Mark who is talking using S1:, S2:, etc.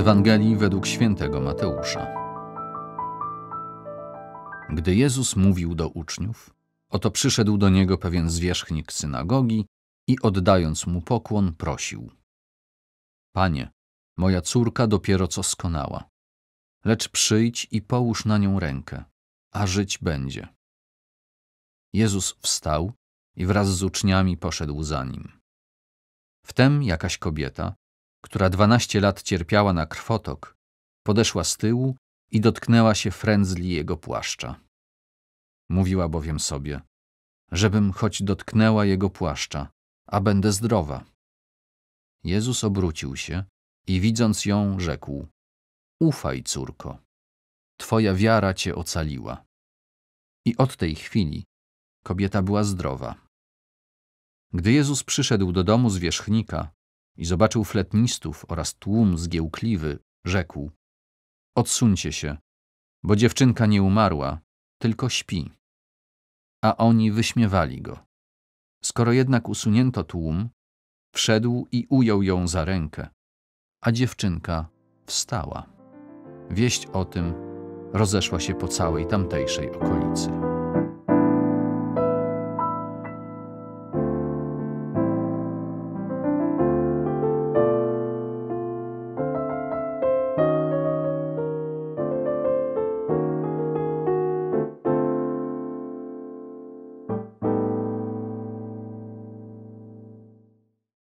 S1: Ewangelii według świętego Mateusza. Gdy Jezus mówił do uczniów, oto przyszedł do niego pewien zwierzchnik synagogi i oddając mu pokłon, prosił: Panie, moja córka dopiero co skonała, lecz przyjdź i połóż na nią rękę, a żyć będzie. Jezus wstał i wraz z uczniami poszedł za nim. Wtem jakaś kobieta, która 12 lat cierpiała na krwotok, podeszła z tyłu i dotknęła się frędzli jego płaszcza. Mówiła bowiem sobie, żebym choć dotknęła jego płaszcza, a będę zdrowa. Jezus obrócił się i widząc ją, rzekł: Ufaj, córko, twoja wiara cię ocaliła. I od tej chwili kobieta była zdrowa. Gdy Jezus przyszedł do domu zwierzchnika i zobaczył fletnistów oraz tłum zgiełkliwy, rzekł: Odsuńcie się, bo dziewczynka nie umarła, tylko śpi. A oni wyśmiewali go. Skoro jednak usunięto tłum, wszedł i ujął ją za rękę, a dziewczynka wstała. Wieść o tym rozeszła się po całej tamtejszej okolicy.